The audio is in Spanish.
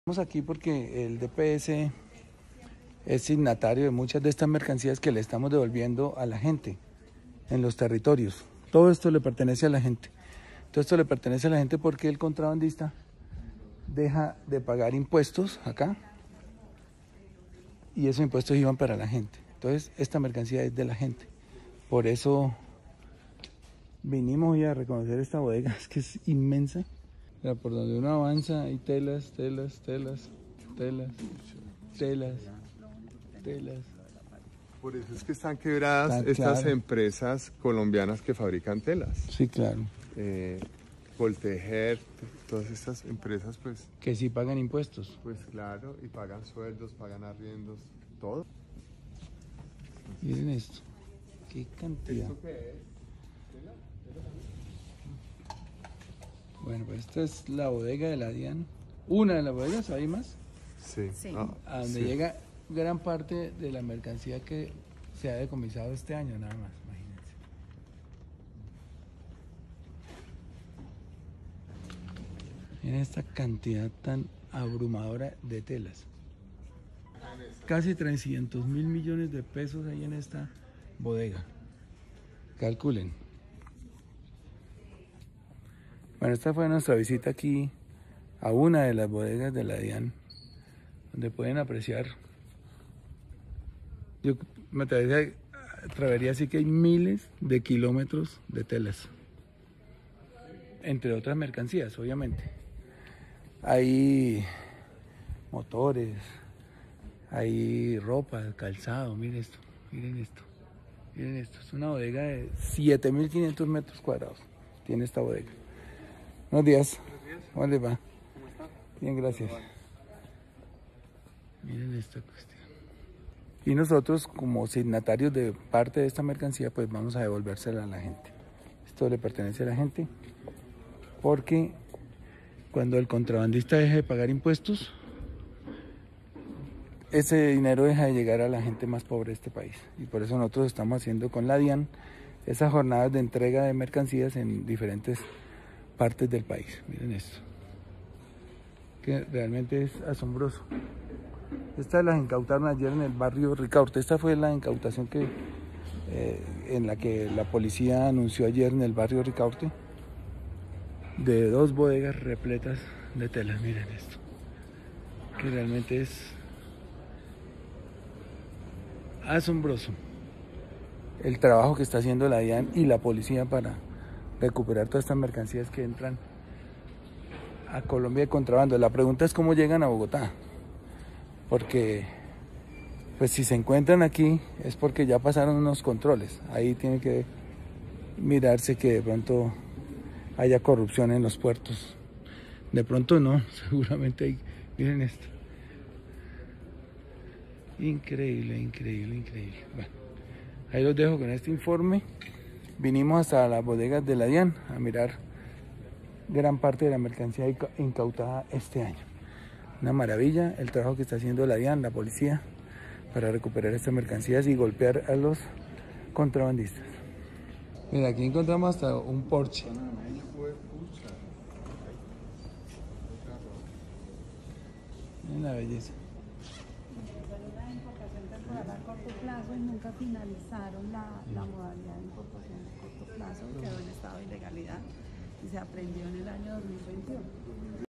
Estamos aquí porque el DPS es signatario de muchas de estas mercancías que le estamos devolviendo a la gente en los territorios. Todo esto le pertenece a la gente. Todo esto le pertenece a la gente porque el contrabandista deja de pagar impuestos acá y esos impuestos iban para la gente. Entonces esta mercancía es de la gente. Por eso vinimos hoy a reconocer esta bodega, es que es inmensa. Mira, por donde uno avanza hay telas, telas, telas, telas, telas, telas. Por eso es que están quebradas estas empresas colombianas que fabrican telas. Sí, claro. Coltejer, todas estas empresas pues... Que sí pagan impuestos. Pues claro, y pagan sueldos, pagan arriendos, todo. Miren esto, qué cantidad. ¿Esto qué es? Bueno, pues esta es la bodega de la DIAN. Una de las bodegas, ¿hay más? Sí. A donde llega gran parte de la mercancía que se ha decomisado este año, nada más, imagínense. Miren esta cantidad tan abrumadora de telas. Casi 300.000 millones de pesos hay en esta bodega. Calculen. Bueno, esta fue nuestra visita aquí a una de las bodegas de la DIAN, donde pueden apreciar, yo me atrevería a decir que hay miles de kilómetros de telas, entre otras mercancías, obviamente. Hay motores, hay ropa, calzado, miren esto, miren esto, miren esto. Es una bodega de 7.500 metros cuadrados, tiene esta bodega. Buenos días. ¿Cómo les va? ¿Cómo está? Bien, gracias. Miren esta cuestión. Y nosotros, como signatarios de parte de esta mercancía, pues vamos a devolvérsela a la gente. Esto le pertenece a la gente porque cuando el contrabandista deje de pagar impuestos, ese dinero deja de llegar a la gente más pobre de este país. Y por eso nosotros estamos haciendo con la DIAN esas jornadas de entrega de mercancías en diferentes partes del país. Miren esto, que realmente es asombroso. Estas las incautaron ayer en el barrio Ricaurte. Esta fue la incautación que en la que la policía anunció ayer en el barrio Ricaurte, de 2 bodegas repletas de telas. Miren esto, que realmente es asombroso el trabajo que está haciendo la DIAN y la policía para recuperar todas estas mercancías que entran a Colombia de contrabando. La pregunta es cómo llegan a Bogotá, porque pues si se encuentran aquí es porque ya pasaron unos controles. Ahí tiene que mirarse que de pronto haya corrupción en los puertos. De pronto no, seguramente hay. Miren esto. Increíble, increíble, increíble. Bueno, ahí los dejo con este informe. Vinimos hasta las bodegas de la DIAN a mirar gran parte de la mercancía incautada este año. Una maravilla el trabajo que está haciendo la DIAN, la policía, para recuperar estas mercancías y golpear a los contrabandistas. Mira, aquí encontramos hasta un Porsche. Miren la belleza. A corto plazo y nunca finalizaron la modalidad de importación de corto plazo, quedó en estado de ilegalidad y se aprendió en el año 2021.